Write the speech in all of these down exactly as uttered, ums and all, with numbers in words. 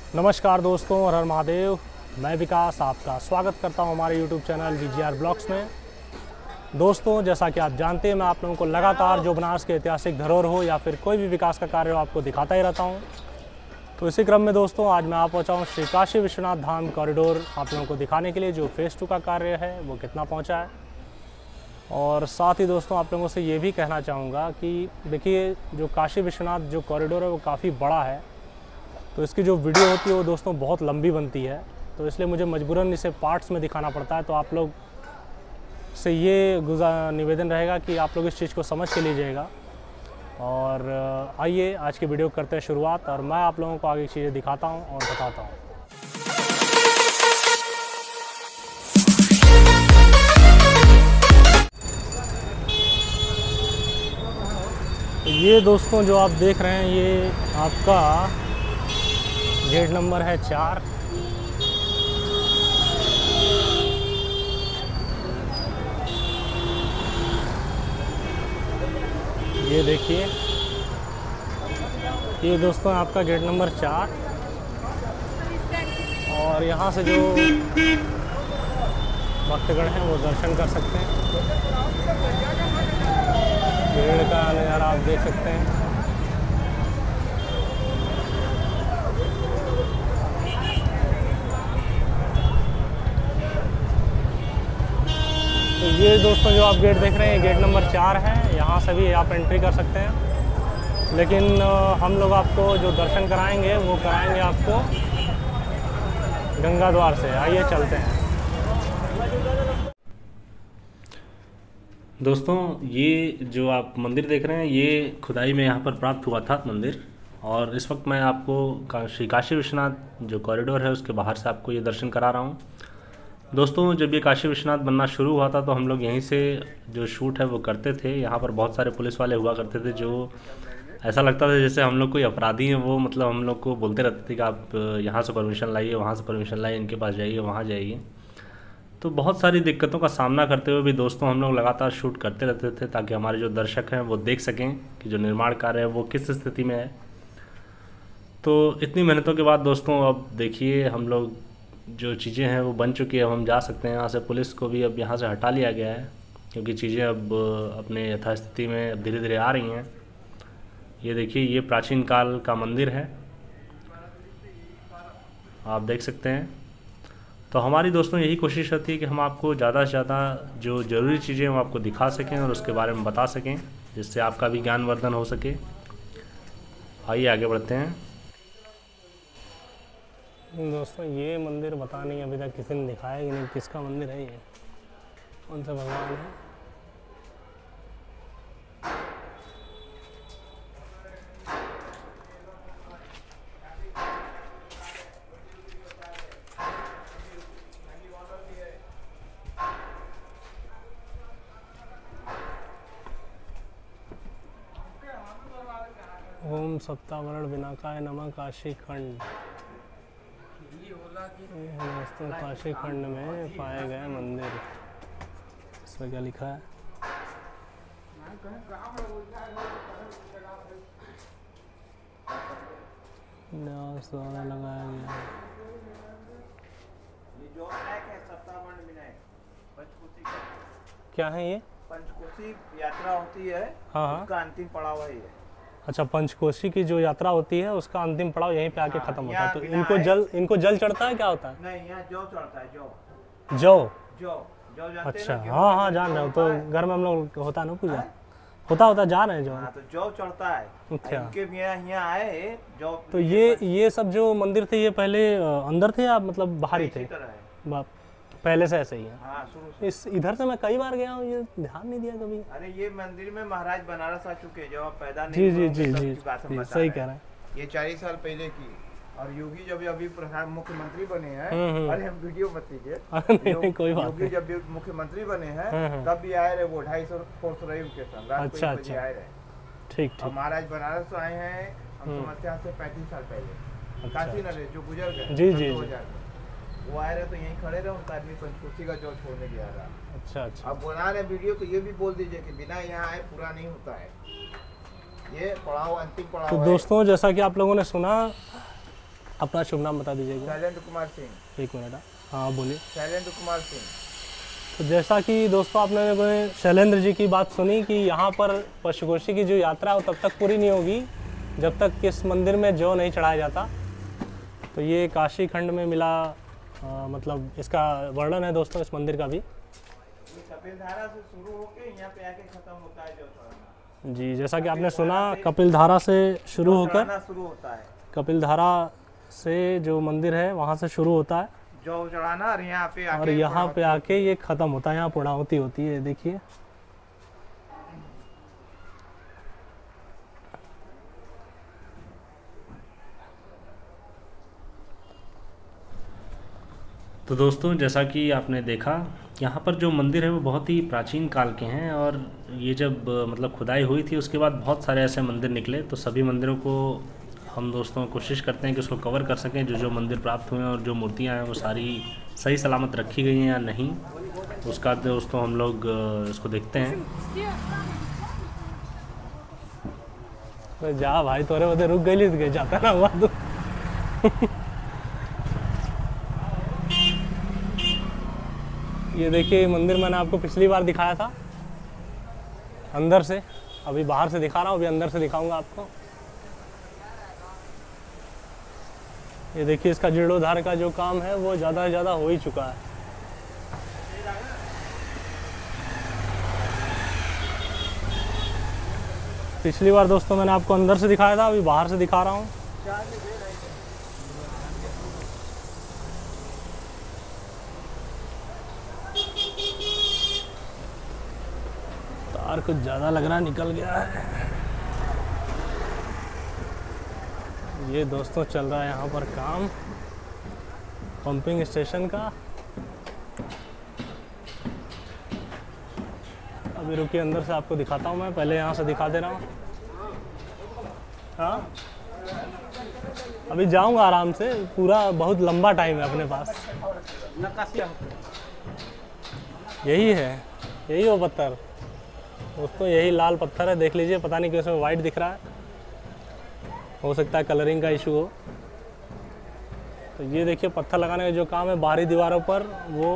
नमस्कार दोस्तों, हर हर महादेव। मैं विकास आपका स्वागत करता हूं हमारे यूट्यूब चैनल वीजीआर ब्लॉग्स में। दोस्तों, जैसा कि आप जानते हैं, मैं आप लोगों को लगातार जो बनारस के ऐतिहासिक धरोहर हो या फिर कोई भी विकास का कार्य हो आपको दिखाता ही रहता हूं। तो इसी क्रम में दोस्तों आज मैं आ पहुंचा हूं श्री काशी विश्वनाथ धाम कॉरिडोर आप लोगों को दिखाने के लिए। जो फेज़ टू का कार्य है वो कितना पहुँचा है, और साथ ही दोस्तों आप लोगों से ये भी कहना चाहूँगा कि देखिए, जो काशी विश्वनाथ जो कॉरिडोर है वो काफ़ी बड़ा है, तो इसकी जो वीडियो होती है वो दोस्तों बहुत लंबी बनती है, तो इसलिए मुझे मजबूरन इसे पार्ट्स में दिखाना पड़ता है। तो आप लोग से ये गुजार निवेदन रहेगा कि आप लोग इस चीज़ को समझ के लीजिएगा। और आइए आज की वीडियो करते हैं शुरुआत, और मैं आप लोगों को आगे चीज़ें दिखाता हूँ और बताता हूँ। तो ये दोस्तों जो आप देख रहे हैं ये आपका गेट नंबर है चार। ये देखिए, ये दोस्तों आपका गेट नंबर चार, और यहाँ से जो भक्तगण हैं वो दर्शन कर सकते हैं। भीड़ का नज़ारा आप देख सकते हैं। तो ये दोस्तों जो आप गेट देख रहे हैं गेट नंबर चार है, यहाँ से भी आप एंट्री कर सकते हैं। लेकिन हम लोग आपको जो दर्शन कराएंगे वो कराएंगे आपको गंगा द्वार से। आइए चलते हैं दोस्तों। ये जो आप मंदिर देख रहे हैं ये खुदाई में यहाँ पर प्राप्त हुआ था मंदिर, और इस वक्त मैं आपको श्री काशी विश्वनाथ जो कॉरिडोर है उसके बाहर से आपको ये दर्शन करा रहा हूँ। दोस्तों, जब ये काशी विश्वनाथ बनना शुरू हुआ था तो हम लोग यहीं से जो शूट है वो करते थे। यहाँ पर बहुत सारे पुलिस वाले हुआ करते थे जो ऐसा लगता था जैसे हम लोग कोई अपराधी हैं। वो मतलब हम लोग को बोलते रहते थे कि आप यहाँ से परमिशन लाइए, वहाँ से परमिशन लाइए, इनके पास जाइए, वहाँ जाइए। तो बहुत सारी दिक्कतों का सामना करते हुए भी दोस्तों हम लोग लगातार शूट करते रहते थे, ताकि हमारे जो दर्शक हैं वो देख सकें कि जो निर्माण कार्य है वो किस स्थिति में है। तो इतनी मेहनतों के बाद दोस्तों अब देखिए हम लोग जो चीज़ें हैं वो बन चुकी है। अब हम जा सकते हैं यहाँ से। पुलिस को भी अब यहाँ से हटा लिया गया है, क्योंकि चीज़ें अब अपने यथास्थिति में अब धीरे धीरे आ रही हैं। ये देखिए, ये प्राचीन काल का मंदिर है, आप देख सकते हैं। तो हमारी दोस्तों यही कोशिश रहती है कि हम आपको ज़्यादा से ज़्यादा जो ज़रूरी चीज़ें वो आपको दिखा सकें और उसके बारे में बता सकें, जिससे आपका भी ज्ञानवर्धन हो सके। आइए आगे बढ़ते हैं दोस्तों। ये मंदिर पता नहीं अभी तक किसी ने दिखाया कि नहीं, किसका मंदिर है, ये कौन सा भगवान है। ओम सप्तावरण विनाकाय नमः काशी खंड। दोस्तों काशी खंड में पाए गए मंदिर, इसमें क्या लिखा है? न्यास द्वारा लगाया गया है। क्या है ये? पंचकोशी यात्रा होती है, हाँ हाँ, उसका अंतिम पड़ाव है ये। अच्छा, पंचकोशी की जो यात्रा होती है उसका अंतिम पड़ाव यहीं पे आके हाँ, खत्म होता है। तो इनको है। जल इनको जल चढ़ता है, क्या होता है? नहीं, यहाँ जौ चढ़ता है। जौ जौ? जौ जौ जानते अच्छा, हैं ना? हाँ हाँ जान रहे हो। तो घर में हम लोग होता है ना पूजा, होता होता जा रहे हैं जो। हाँ, तो जौ चढ़ता है। अच्छा, इनके भी यहाँ यहाँ आए जौ। तो ये ये सब जो मंदिर थे ये पहले अंदर थे या मतलब बाहर ही थे? बा- पहले से ऐसे ही है। हाँ, शुरू से। इस इधर से मैं कई बार गया हूँ, ये ध्यान नहीं दिया कभी। अरे ये मंदिर में महाराज बनारस आ चुके हैं, जब आप पैदा जी नहीं जी हुए जी होंगे, जी तब की बात हम जी, बता सही रहे कह हैं। रहे हैं। ये चालीस साल पहले की। और योगी जब अभी प्रधान मुख्यमंत्री बने हैं, हम्म, हम्म। अरे हम वीडियो मत लीजिए। नहीं नहीं कोई बात योगी नहीं। जब भी मुख्यमंत्री बने हम्म, हैं हम्म। तब भी आए रहे, वो ढाई सौ फोर्स रही उनके संग। रात को अच्छा, एक बजे अच्छा। आए रहे। ठीक और ठीक। महाराज बनारस आए हैं, हम हम्म। समझते हैं आज से पैंतीस साल पहले। अच्छा, काशी नरेश जो गुजर गए जी, जी, दो जी। हजार में, वो आए रहे तो यहीं खड़े रहे। उनका आदमी पंचकोशी का जौ छोड़ने गया रहा। अच्छा अच्छा। अब बना रहे वीडियो तो ये भी बोल दीजिए कि बिना यहाँ आए पूरा नहीं होता है। ये पड़ाव अंतिम पड़ाव तो है। दोस्तों जैसा कि आप लोगों ने सुना अपना शुभ नाम बता दीजिएगा। शैलेंद्र कुमार सिंह। एक मिनट। हाँ बोलिए। शैलेंद्र कुमार सिंह। तो जैसा कि दोस्तों आपने शैलेंद्र जी की बात सुनी कि यहाँ पर पंचकोशी की जो यात्रा है वो तब तक पूरी नहीं होगी जब तक इस मंदिर में जौ नहीं चढ़ाया जाता। तो ये काशी खंड में मिला आ, मतलब इसका वर्णन है दोस्तों इस मंदिर का भी। कपिलधारा से शुरू होके यहाँ पे आके खत्म होता है जौ चढ़ाना। जी, जैसा कि आपने सुना कपिलधारा से शुरू होकर शुरू होता है, कपिलधारा से जो मंदिर है वहाँ से शुरू होता है जौ चढ़ाना, और यहाँ पे आके और यहाँ पे आके ये ख़त्म होता है। यहाँ पूर्णाहुति होती है, देखिए। तो दोस्तों जैसा कि आपने देखा यहाँ पर जो मंदिर है वो बहुत ही प्राचीन काल के हैं और ये जब मतलब खुदाई हुई थी उसके बाद बहुत सारे ऐसे मंदिर निकले। तो सभी मंदिरों को हम दोस्तों कोशिश करते हैं कि उसको कवर कर सकें। जो जो मंदिर प्राप्त हुए हैं और जो मूर्तियाँ हैं वो सारी सही सलामत रखी गई हैं या नहीं, उसका दोस्तों हम लोग इसको देखते हैं। तो जा भाई तोरे बदे रुक गई जाता ना हुआ तो ये देखिए मंदिर मैंने आपको पिछली बार दिखाया था अंदर से, अभी बाहर से दिखा रहा हूँ, अभी अंदर से दिखाऊंगा आपको। ये देखिए इसका जीर्णोद्धार का जो काम है वो ज़्यादा से ज़्यादा हो ही चुका है। पिछली बार दोस्तों मैंने आपको अंदर से दिखाया था, अभी बाहर से दिखा रहा हूँ। तार कुछ ज़्यादा लग रहा निकल गया है। ये दोस्तों चल रहा है यहाँ पर काम पंपिंग स्टेशन का। अभी रुकिए अंदर से आपको दिखाता हूँ, मैं पहले यहाँ से दिखा दे रहा हूँ। हाँ अभी जाऊँगा आराम से, पूरा बहुत लंबा टाइम है अपने पास। यही है, यही वो पत्थर दोस्तों, यही लाल पत्थर है, देख लीजिए। पता नहीं क्यों इसमें वाइट दिख रहा है, हो सकता है कलरिंग का इशू हो। तो ये देखिए पत्थर लगाने का जो काम है बाहरी दीवारों पर, वो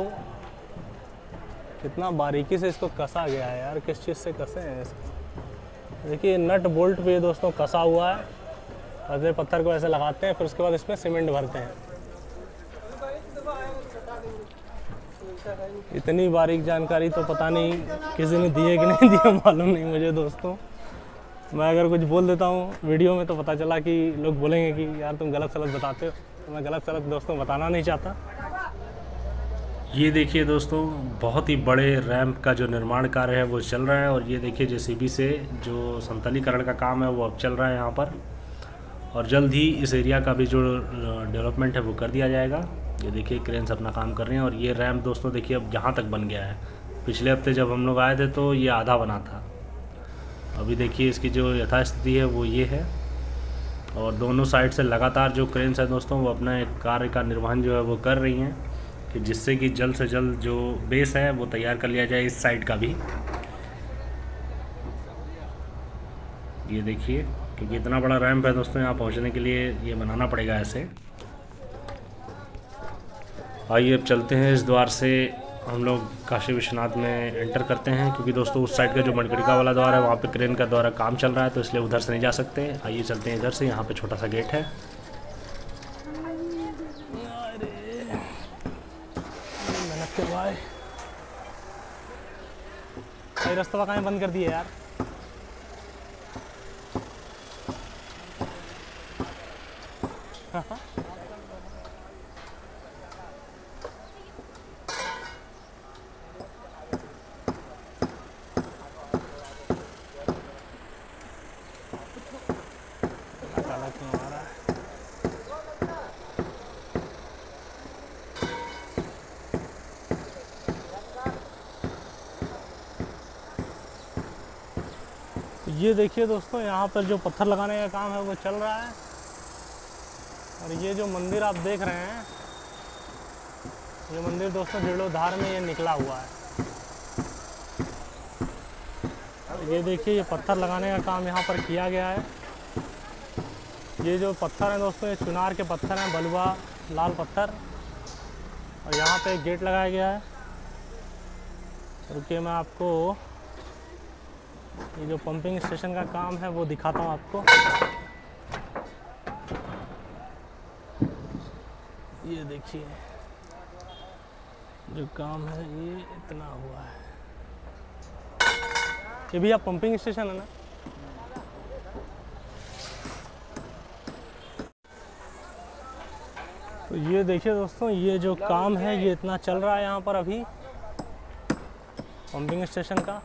कितना बारीकी से इसको कसा गया है यार। किस चीज़ से कसे हैं इसको, देखिए नट बोल्ट पे दोस्तों कसा हुआ है। पहले पत्थर को ऐसे लगाते हैं, फिर उसके बाद इसमें सीमेंट भरते हैं। इतनी बारीक जानकारी तो पता नहीं किसी ने दी है कि नहीं दी है, मालूम नहीं मुझे दोस्तों। मैं अगर कुछ बोल देता हूँ वीडियो में तो पता चला कि लोग बोलेंगे कि यार तुम गलत सलत बताते हो, तो मैं गलत सलत दोस्तों बताना नहीं चाहता। ये देखिए दोस्तों बहुत ही बड़े रैंप का जो निर्माण कार्य है वो चल रहा है। और ये देखिए जेसीबी से जो समतलीकरण का काम है वो अब चल रहा है यहाँ पर, और जल्द ही इस एरिया का भी जो डेवलपमेंट है वो कर दिया जाएगा। ये देखिए क्रेन्स अपना काम कर रहे हैं। और ये रैंप दोस्तों देखिए अब यहाँ तक बन गया है। पिछले हफ्ते जब हम लोग आए थे तो ये आधा बना था, अभी देखिए इसकी जो यथास्थिति है वो ये है। और दोनों साइड से लगातार जो क्रेन्स है दोस्तों वो अपना एक कार्य का निर्वहन जो है वो कर रही हैं, कि जिससे कि जल्द से जल्द जो बेस है वो तैयार कर लिया जाए इस साइड का भी। ये देखिए क्योंकि इतना बड़ा रैंप है दोस्तों, यहाँ पहुँचने के लिए ये बनाना पड़ेगा ऐसे। आइए अब चलते हैं इस द्वार से हम लोग काशी विश्वनाथ में एंटर करते हैं, क्योंकि दोस्तों उस साइड का जो मणिकर्णिका वाला द्वार है वहाँ पे क्रेन का द्वारा काम चल रहा है, तो इसलिए उधर से नहीं जा सकते। आइए चलते हैं इधर से, यहाँ पे छोटा सा गेट है। भाई रास्ता कहाँ बंद कर दिया यार। ये देखिए दोस्तों यहाँ पर जो पत्थर लगाने का काम है वो चल रहा है। और ये जो मंदिर आप देख रहे हैं, ये मंदिर दोस्तों जीर्णोद्धार में ये निकला हुआ है। ये देखिए ये पत्थर लगाने का काम यहाँ पर किया गया है। ये जो पत्थर हैं दोस्तों, ये चुनार के पत्थर हैं, बलुआ लाल पत्थर। और यहाँ पे एक गेट लगाया गया है। रुकिए मैं आपको ये जो पंपिंग स्टेशन का काम है वो दिखाता हूँ आपको। ये देखिए जो काम है ये इतना हुआ है। ये भी आप पंपिंग स्टेशन है ना? तो ये देखिए दोस्तों, ये जो काम है ये इतना चल रहा है यहाँ पर अभी पंपिंग स्टेशन का।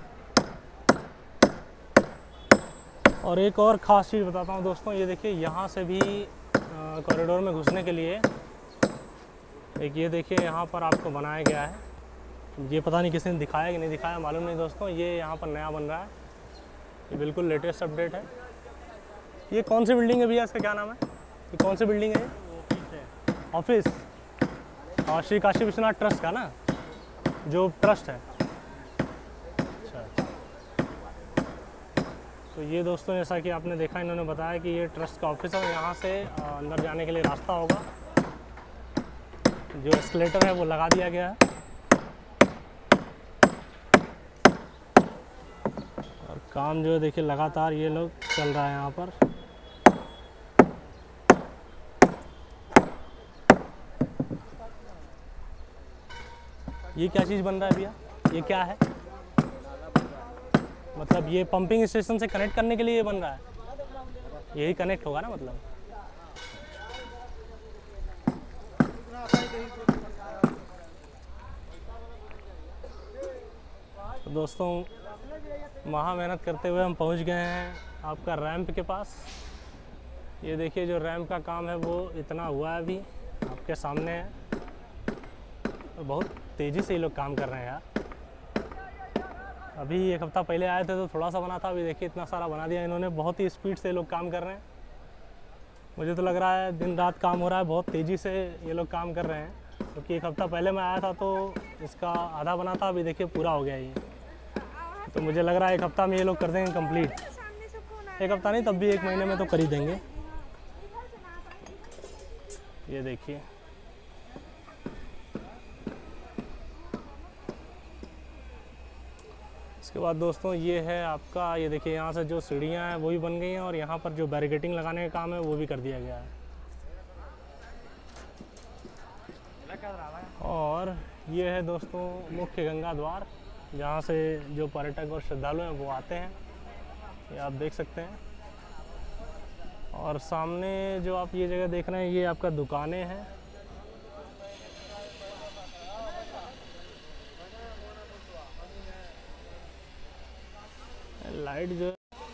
और एक और ख़ास चीज़ बताता हूँ दोस्तों, ये देखिए यहाँ से भी कॉरिडोर में घुसने के लिए एक ये देखिए यहाँ पर आपको बनाया गया है। ये पता नहीं किसी ने दिखाया कि नहीं दिखाया, मालूम नहीं दोस्तों। ये यहाँ पर नया बन रहा है, ये बिल्कुल लेटेस्ट अपडेट है। ये कौन सी बिल्डिंग है भैया, इसका क्या नाम है? ये कौन सी बिल्डिंग है? ऑफिस और श्री काशी विश्वनाथ ट्रस्ट का ना, जो ट्रस्ट है। अच्छा अच्छा। तो ये दोस्तों जैसा कि आपने देखा, इन्होंने बताया कि ये ट्रस्ट का ऑफिस है और यहाँ से अंदर जाने के लिए रास्ता होगा। जो एस्केलेटर है वो लगा दिया गया है। और काम जो है देखिए लगातार ये लोग चल रहा है यहाँ पर। ये क्या चीज़ बन रहा है भैया, ये क्या है? मतलब ये पंपिंग स्टेशन से कनेक्ट करने के लिए ये बन रहा है, यही कनेक्ट होगा ना मतलब। तो दोस्तों महा मेहनत करते हुए हम पहुंच गए हैं आपका रैंप के पास। ये देखिए जो रैंप का काम है वो इतना हुआ है, अभी आपके सामने है। तो बहुत तेज़ी से ये लोग काम कर रहे हैं यार। अभी एक हफ़्ता पहले आए थे तो थोड़ा सा बना था, अभी देखिए इतना सारा बना दिया इन्होंने। बहुत ही स्पीड से ये लोग काम कर रहे हैं। मुझे तो लग रहा है दिन रात काम हो रहा है, बहुत तेज़ी से ये लोग काम कर रहे हैं। क्योंकि एक हफ़्ता पहले मैं आया था तो इसका आधा बना था, अभी देखिए पूरा हो गया ये। तो मुझे लग रहा है एक हफ़्ता में ये लोग कर देंगे कंप्लीट। एक हफ़्ता नहीं, तब भी एक महीने में तो कर ही देंगे। ये देखिए इसके बाद दोस्तों ये है आपका, ये देखिए यहाँ से जो सीढ़ियाँ हैं वो भी बन गई हैं और यहाँ पर जो बैरिकेटिंग लगाने का काम है वो भी कर दिया गया है। और ये है दोस्तों मुख्य गंगा द्वार, जहाँ से जो पर्यटक और श्रद्धालु हैं वो आते हैं, ये आप देख सकते हैं। और सामने जो आप ये जगह देख रहे हैं ये आपका दुकानें हैं। लाइट जो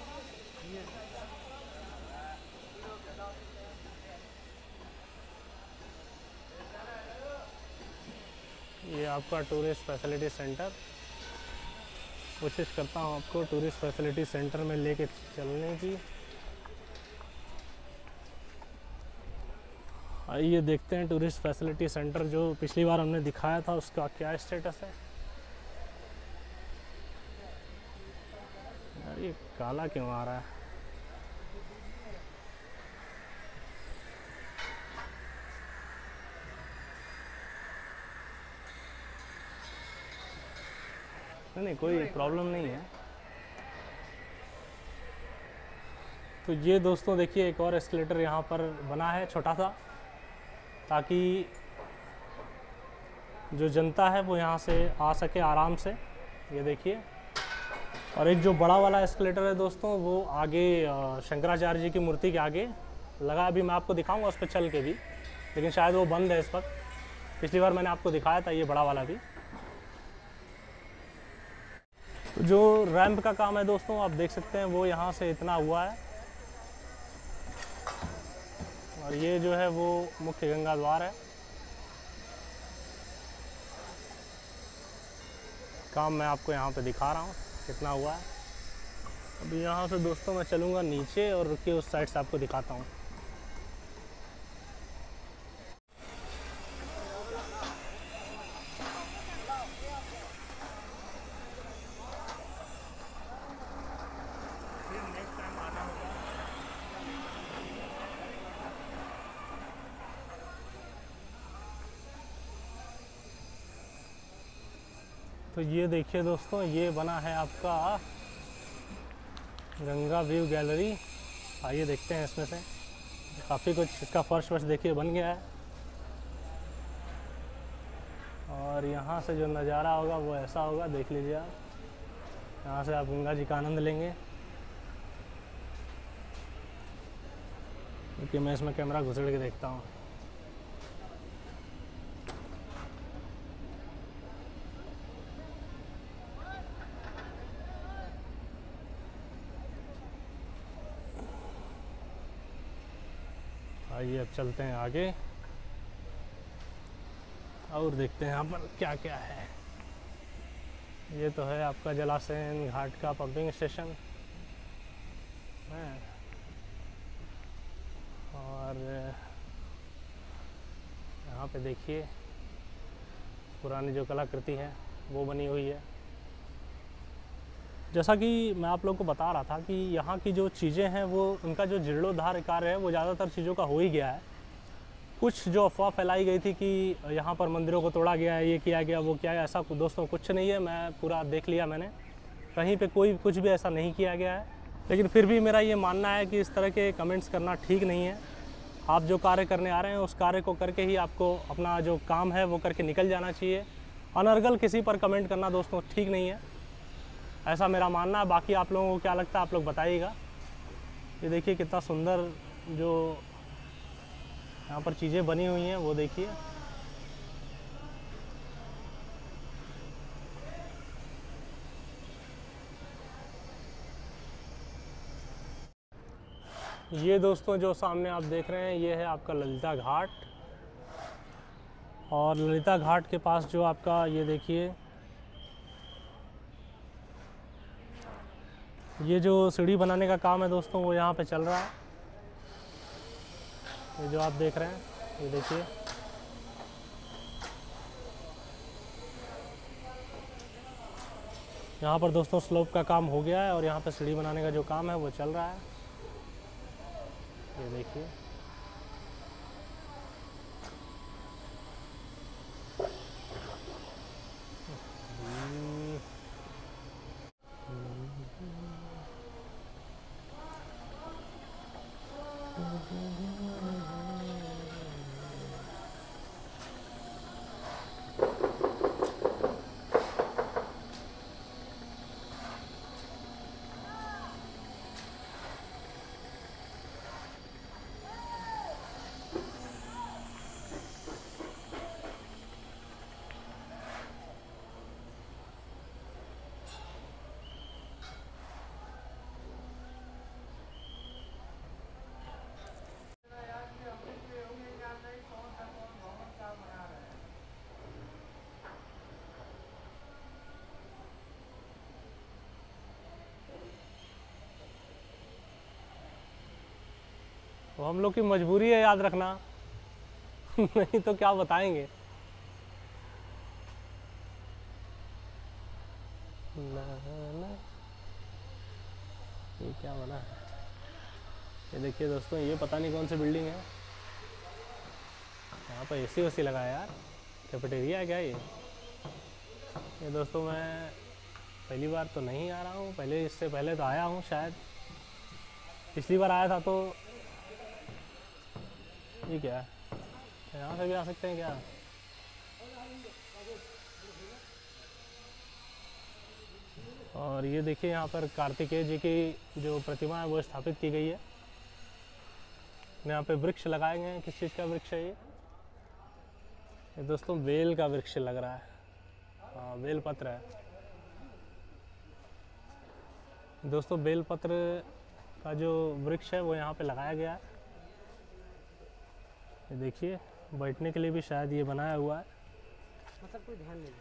ये आपका टूरिस्ट फैसिलिटी सेंटर, कोशिश करता हूँ आपको टूरिस्ट फैसिलिटी सेंटर में लेके चलने की। आइए देखते हैं टूरिस्ट फैसिलिटी सेंटर जो पिछली बार हमने दिखाया था उसका क्या स्टेटस है। यार ये काला क्यों आ रहा है? नहीं नहीं कोई प्रॉब्लम नहीं है। तो ये दोस्तों देखिए एक और एस्केलेटर यहाँ पर बना है छोटा सा, ताकि जो जनता है वो यहाँ से आ सके आराम से। ये देखिए, और एक जो बड़ा वाला एस्केलेटर है दोस्तों वो आगे शंकराचार्य जी की मूर्ति के आगे लगा। अभी मैं आपको दिखाऊंगा उस पर चल के भी, लेकिन शायद वो बंद है इस वक्त। पिछली बार मैंने आपको दिखाया था ये बड़ा वाला भी। तो जो रैंप का काम है दोस्तों आप देख सकते हैं वो यहाँ से इतना हुआ है। और ये जो है वो मुख्य गंगा द्वार है। काम मैं आपको यहाँ पे दिखा रहा हूँ कितना हुआ है। अभी यहाँ से दोस्तों मैं चलूँगा नीचे और रुकिए उस साइड से आपको दिखाता हूँ। तो ये देखिए दोस्तों, ये बना है आपका गंगा व्यू गैलरी। आइए देखते हैं इसमें से काफ़ी कुछ। इसका फर्श वर्श देखिए बन गया है, और यहाँ से जो नज़ारा होगा वो ऐसा होगा, देख लीजिए आप। यहाँ से आप गंगा जी का आनंद लेंगे। क्योंकि मैं इसमें कैमरा घुसेड़ के देखता हूँ। आइए अब चलते हैं आगे और देखते हैं यहाँ पर क्या क्या है। ये तो है आपका जलाशय घाट का पंपिंग स्टेशन है, और यहाँ पे देखिए पुरानी जो कलाकृति है वो बनी हुई है। जैसा कि मैं आप लोगों को बता रहा था कि यहाँ की जो चीज़ें हैं वो उनका जो जीर्णोद्धार कार्य है वो ज़्यादातर चीज़ों का हो ही गया है। कुछ जो अफवाह फैलाई गई थी कि यहाँ पर मंदिरों को तोड़ा गया है, ये किया गया, वो किया गया, ऐसा दोस्तों कुछ नहीं है। मैं पूरा देख लिया मैंने, कहीं पे कोई कुछ भी ऐसा नहीं किया गया है। लेकिन फिर भी मेरा ये मानना है कि इस तरह के कमेंट्स करना ठीक नहीं है। आप जो कार्य करने आ रहे हैं उस कार्य को करके ही आपको अपना जो काम है वो करके निकल जाना चाहिए। अनर्गल किसी पर कमेंट करना दोस्तों ठीक नहीं है, ऐसा मेरा मानना है। बाकी आप लोगों को क्या लगता है आप लोग बताइएगा। ये देखिए कितना सुंदर जो यहाँ पर चीज़ें बनी हुई हैं वो देखिए। ये दोस्तों जो सामने आप देख रहे हैं ये है आपका ललिता घाट, और ललिता घाट के पास जो आपका ये देखिए ये जो सीढ़ी बनाने का काम है दोस्तों वो यहाँ पे चल रहा है। ये जो आप देख रहे हैं ये देखिए, यहाँ पर दोस्तों स्लोप का काम हो गया है और यहाँ पे सीढ़ी बनाने का जो काम है वो चल रहा है। ये देखिए तो हम लोग की मजबूरी है याद रखना नहीं तो क्या बताएंगे। ना ना ये क्या बना है, ये देखिए दोस्तों, ये पता नहीं कौन सी बिल्डिंग है। यहाँ पर एसी वैसी लगा है यार, कैफेटेरिया है क्या ये? ये दोस्तों मैं पहली बार तो नहीं आ रहा हूँ, पहले इससे पहले तो आया हूँ शायद। पिछली बार आया था तो ये क्या है, यहाँ से भी आ सकते हैं क्या? और ये देखिए यहाँ पर कार्तिकेय जी की जो प्रतिमा है वो स्थापित की गई है। यहाँ पे वृक्ष लगाए गए हैं। किस चीज़ का वृक्ष है ये? ये दोस्तों बेल का वृक्ष लग रहा है। हाँ, बेल पत्र है दोस्तों। बेल पत्र का जो वृक्ष है वो यहाँ पे लगाया गया है। ये देखिए बैठने के लिए भी शायद ये बनाया हुआ है, मतलब कोई ध्यान नहीं।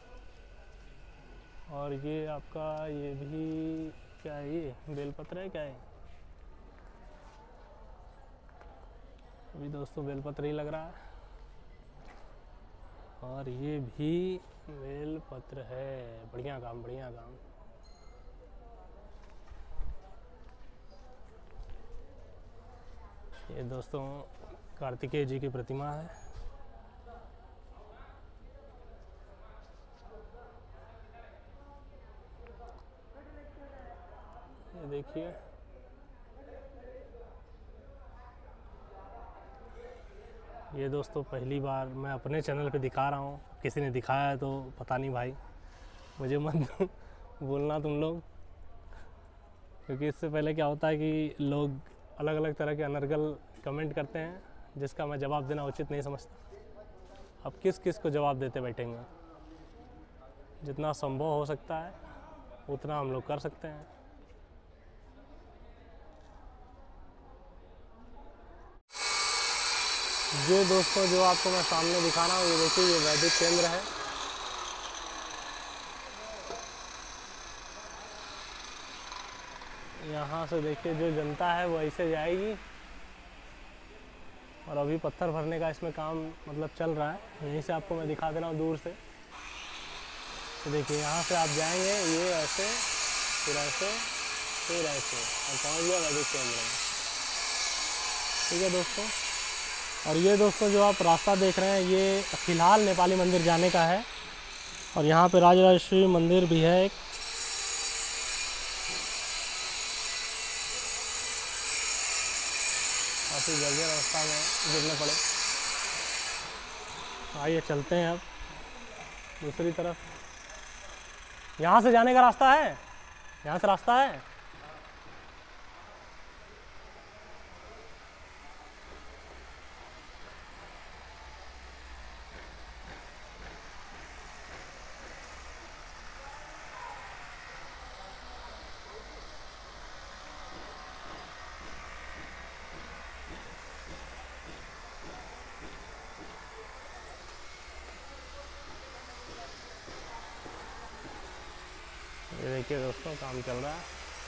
और ये आपका ये भी क्या है, ये बेलपत्र है क्या है? अभी दोस्तों बेलपत्र ही लग रहा है, और ये भी बेलपत्र है। बढ़िया काम, बढ़िया काम। ये दोस्तों कार्तिकेय जी की प्रतिमा है। ये देखिए, ये दोस्तों पहली बार मैं अपने चैनल पे दिखा रहा हूँ, किसी ने दिखाया है तो पता नहीं भाई, मुझे मत बोलना तुम लोग, क्योंकि इससे पहले क्या होता है कि लोग अलग अलग तरह के अनर्गल कमेंट करते हैं जिसका मैं जवाब देना उचित नहीं समझता। अब किस किस को जवाब देते बैठेंगे, जितना संभव हो सकता है उतना हम लोग कर सकते हैं। ये दोस्तों जो आपको मैं सामने दिखा रहा हूँ, ये देखिए, ये वैदिक केंद्र है। यहाँ से देखिए जो जनता है वो ऐसे जाएगी, और अभी पत्थर भरने का इसमें काम मतलब चल रहा है। यहीं से आपको मैं दिखा दे रहा हूँ दूर से। तो देखिए यहाँ से आप जाएंगे, ये ऐसे, फिर ऐसे, फिर ऐसे, और पहुँच गया वैदिक केंद्र में। ठीक है दोस्तों, और ये दोस्तों जो आप रास्ता देख रहे हैं, ये फ़िलहाल नेपाली मंदिर जाने का है, और यहाँ पे राजराजेश्वरी मंदिर भी है एक। काफ़ी जल्दी रास्ता में गिरने पड़े। आइए चलते हैं अब दूसरी तरफ। यहाँ से जाने का रास्ता है, यहाँ से रास्ता है। ये देखिए दोस्तों, काम चल रहा है।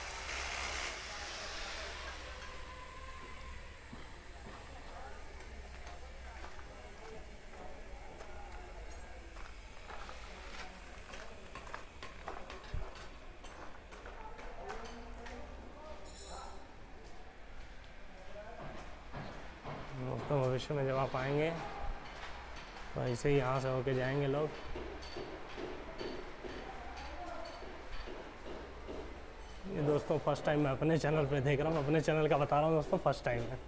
दोस्तों भविष्य में जब आप आएंगे तो ऐसे ही यहाँ से होके जाएंगे लोग। ये दोस्तों फर्स्ट टाइम मैं अपने चैनल पे देख रहा हूँ, अपने चैनल का बता रहा हूँ दोस्तों, फर्स्ट टाइम है।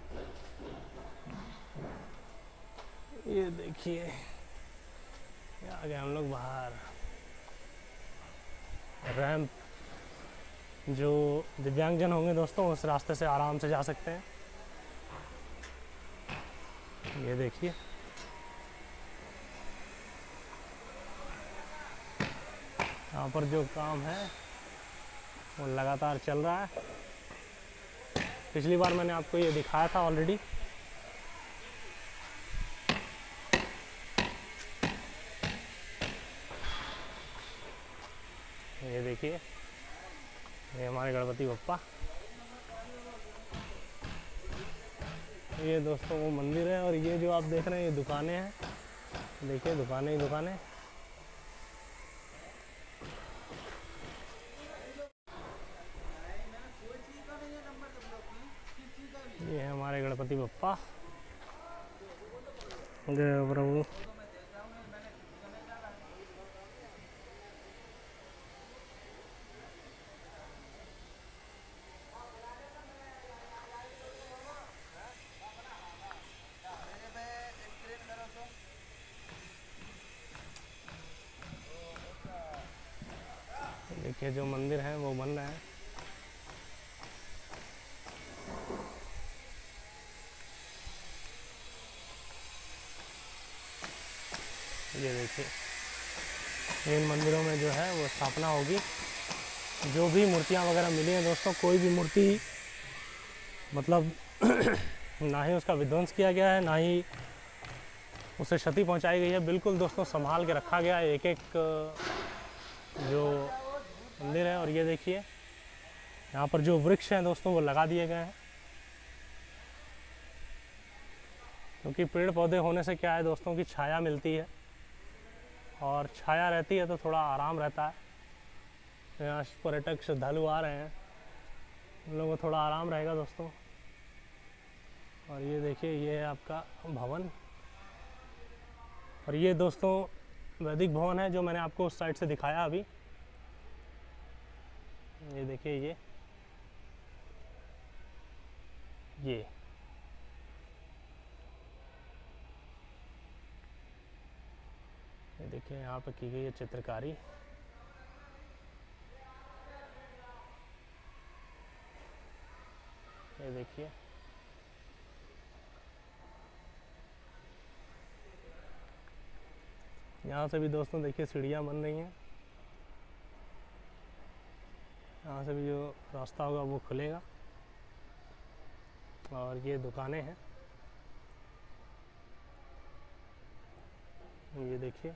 ये देखिए आ गए हम लोग बाहर। रैंप, जो दिव्यांगजन होंगे दोस्तों उस रास्ते से आराम से जा सकते हैं। ये देखिए, यहाँ पर जो काम है वो लगातार चल रहा है। पिछली बार मैंने आपको ये दिखाया था ऑलरेडी। ये देखिए, ये हमारे गणपति बप्पा। ये दोस्तों वो मंदिर है, और ये जो आप देख रहे हैं ये दुकानें हैं। देखिए दुकानें ही दुकानें। ये है हमारे गणपति बप्पा। जय प्रभु। देखिए जो मंदिर है वो बन रहा है। ये देखिए, इन मंदिरों में जो है वो स्थापना होगी। जो भी मूर्तियाँ वगैरह मिली हैं दोस्तों, कोई भी मूर्ति मतलब ना ही उसका विध्वंस किया गया है, ना ही उसे क्षति पहुंचाई गई है। बिल्कुल दोस्तों संभाल के रखा गया है एक एक जो मंदिर है। और ये देखिए यहाँ पर जो वृक्ष हैं दोस्तों वो लगा दिए गए हैं, क्योंकि पेड़ पौधे होने से क्या है दोस्तों की छाया मिलती है, और छाया रहती है तो थोड़ा आराम रहता है। यहाँ पर्यटक श्रद्धालु आ रहे हैं, उन लोगों को थोड़ा आराम रहेगा दोस्तों। और ये देखिए ये है आपका भवन, और ये दोस्तों वैदिक भवन है जो मैंने आपको उस साइड से दिखाया अभी। ये देखिए ये ये ये देखिए यहाँ पे की गई है चित्रकारी। ये देखिए यहाँ से भी दोस्तों देखिए सीढ़ियाँ बन रही हैं। यहाँ से भी जो रास्ता होगा वो खुलेगा और ये दुकानें हैं। ये देखिए